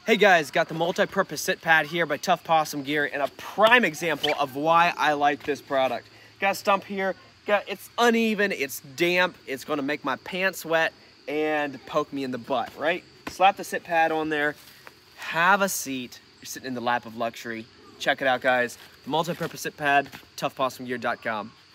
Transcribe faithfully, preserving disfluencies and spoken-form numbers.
Hey guys, got the Multipurpose Sit Pad here by Tuff Possum Gear, and a prime example of why I like this product. Got a stump here, got it's uneven, it's damp, it's gonna make my pants wet and poke me in the butt, right? Slap the sit pad on there, have a seat, you're sitting in the lap of luxury. Check it out, guys. The Multipurpose Sit Pad, tuff possum gear dot com.